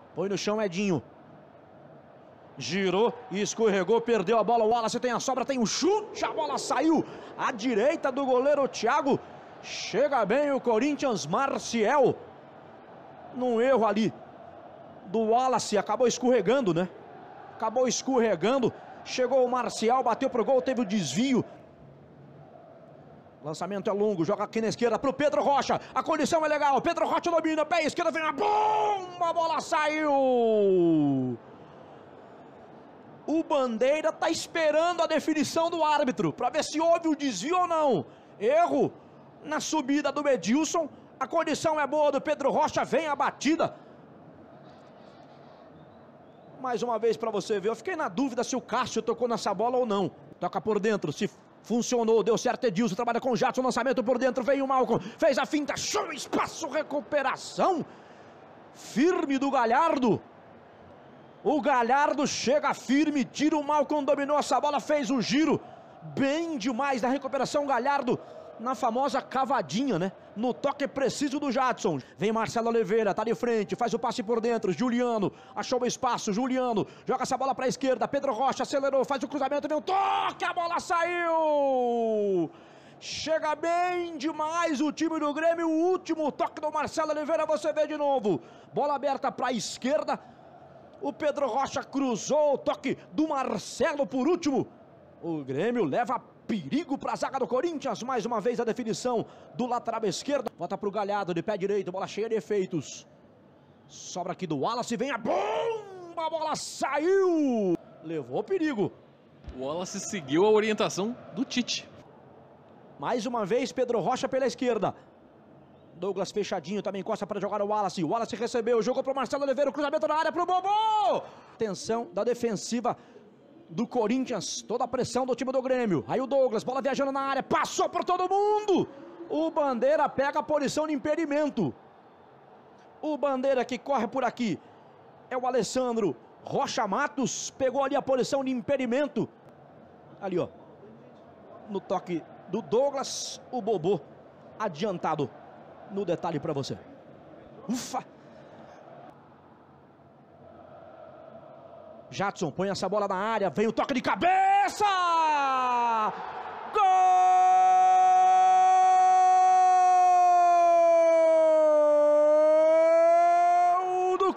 Põe no chão Edinho. Girou e escorregou, perdeu a bola. O Wallace tem a sobra, tem um chute, a bola saiu à direita do goleiro Thiago. Chega bem o Corinthians, Marcial. Num erro ali do Wallace, acabou escorregando, né? Acabou escorregando. Chegou o Marcial, bateu pro gol, teve o desvio. Lançamento é longo, joga aqui na esquerda pro Pedro Rocha. A condição é legal, Pedro Rocha domina, pé esquerda, vem a bomba, a bola saiu. O Bandeira tá esperando a definição do árbitro para ver se houve o desvio ou não. Erro na subida do Edilson. A condição é boa do Pedro Rocha, vem a batida. Mais uma vez para você ver, eu fiquei na dúvida se o Cássio tocou nessa bola ou não. Toca por dentro, se funcionou, deu certo Edilson, trabalha com o Jadson, lançamento por dentro, veio o Malcolm, fez a finta, show, espaço, recuperação. Firme do Galhardo. O Galhardo chega firme, tira o Malcolm, dominou essa bola, fez o giro. Bem demais na recuperação, Galhardo na famosa cavadinha, né? No toque preciso do Jadson. Vem Marcelo Oliveira, tá de frente, faz o passe por dentro. Juliano, achou o espaço, Juliano, joga essa bola pra esquerda. Pedro Rocha acelerou, faz o cruzamento, vem um toque, a bola saiu! Chega bem demais o time do Grêmio, o último toque do Marcelo Oliveira, você vê de novo. Bola aberta pra esquerda. O Pedro Rocha cruzou, o toque do Marcelo por último. O Grêmio leva perigo para a zaga do Corinthians. Mais uma vez a definição do lateral esquerdo. Bota para o Galhardo de pé direito, bola cheia de efeitos. Sobra aqui do Wallace, vem a bomba, a bola saiu. Levou perigo. O Wallace seguiu a orientação do Tite. Mais uma vez Pedro Rocha pela esquerda. Douglas fechadinho, também encosta para jogar o Wallace. O Wallace recebeu, jogou para o Marcelo Oliveira, o cruzamento na área para o Bobô. Atenção da defensiva do Corinthians, toda a pressão do time do Grêmio. Aí o Douglas, bola viajando na área, passou por todo mundo. O Bandeira pega a posição de impedimento. O Bandeira que corre por aqui é o Alessandro Rocha Matos, pegou ali a posição de impedimento. Ali, ó, no toque do Douglas, o Bobô adiantado. No detalhe para você. Ufa! Jadson põe essa bola na área, vem o toque de cabeça! Gol do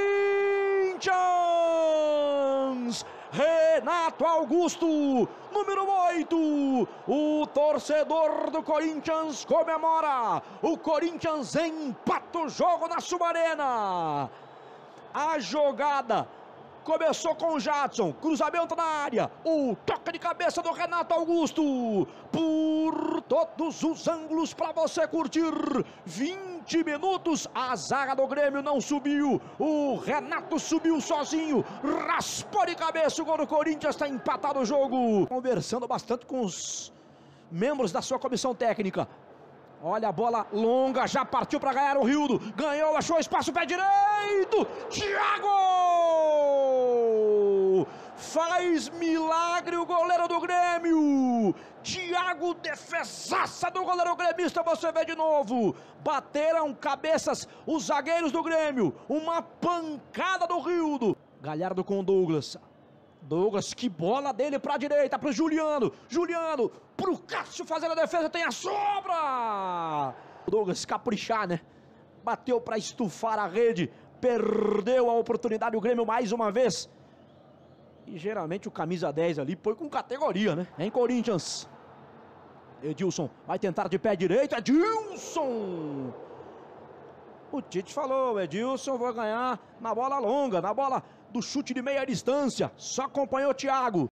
Corinthians! Renato Augusto, número 8, o torcedor do Corinthians comemora, o Corinthians empata o jogo na Sumarena. A jogada começou com o Jadson, cruzamento na área, o toque de cabeça do Renato Augusto, por todos os ângulos para você curtir, 20 minutos, a zaga do Grêmio não subiu, o Renato subiu sozinho, raspou de cabeça, o gol do Corinthians, está empatado o jogo. Conversando bastante com os membros da sua comissão técnica. Olha a bola longa, já partiu para ganhar o Rildo, ganhou, achou espaço, pé direito, Thiago! Faz milagre o goleiro do Grêmio, Thiago, defesaça do goleiro gremista, você vê de novo, bateram cabeças os zagueiros do Grêmio, uma pancada do Rildo. Galhardo com o Douglas. Douglas, que bola dele pra direita, pro Juliano. Juliano, pro Cássio fazendo a defesa, tem a sobra. O Douglas caprichar, né? Bateu pra estufar a rede, perdeu a oportunidade, o Grêmio mais uma vez. E geralmente o camisa 10 ali põe com categoria, né? Em Corinthians. Edilson vai tentar de pé direito, Edilson! O Tite falou, Edilson vai ganhar na bola longa, na bola do chute de meia distância. Só acompanhou o Thiago.